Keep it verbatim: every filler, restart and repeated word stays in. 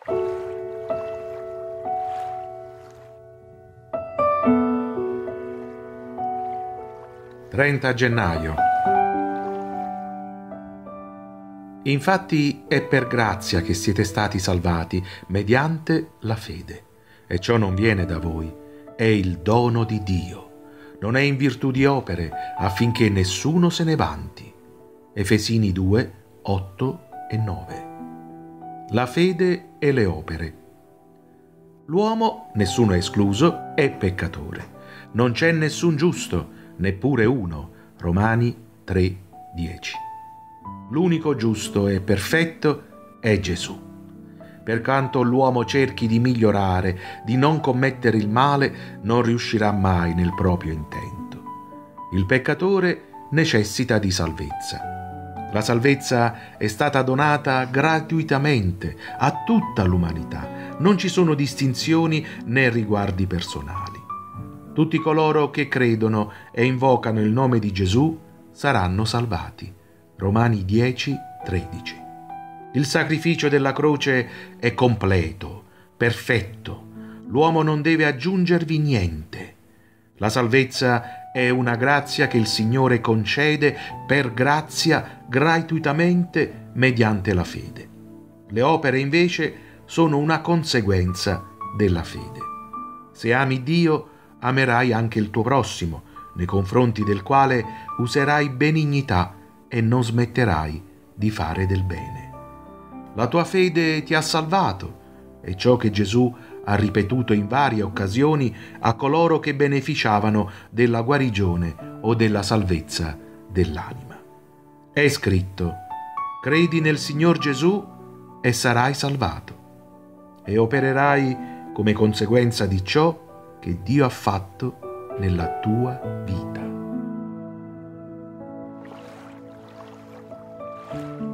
trenta gennaio. Infatti è per grazia che siete stati salvati mediante la fede, e ciò non viene da voi, è il dono di Dio, non è in virtù di opere, affinché nessuno se ne vanti. Efesini due, otto e nove. La fede e le opere. L'uomo, nessuno escluso, è peccatore. Non c'è nessun giusto, neppure uno. Romani tre, dieci. L'unico giusto e perfetto è Gesù. Per quanto l'uomo cerchi di migliorare, di non commettere il male, non riuscirà mai nel proprio intento. Il peccatore necessita di salvezza. La salvezza è stata donata gratuitamente a tutta l'umanità. Non ci sono distinzioni né riguardi personali. Tutti coloro che credono e invocano il nome di Gesù saranno salvati. Romani dieci, tredici. Il sacrificio della croce è completo, perfetto. L'uomo non deve aggiungervi niente. La salvezza è una grazia che il Signore concede per grazia gratuitamente mediante la fede. Le opere invece sono una conseguenza della fede. Se ami Dio, amerai anche il tuo prossimo, nei confronti del quale userai benignità e non smetterai di fare del bene. La tua fede ti ha salvato, è ciò che Gesù ha ripetuto in varie occasioni a coloro che beneficiavano della guarigione o della salvezza dell'anima. È scritto: credi nel Signor Gesù e sarai salvato, e opererai come conseguenza di ciò che Dio ha fatto nella tua vita.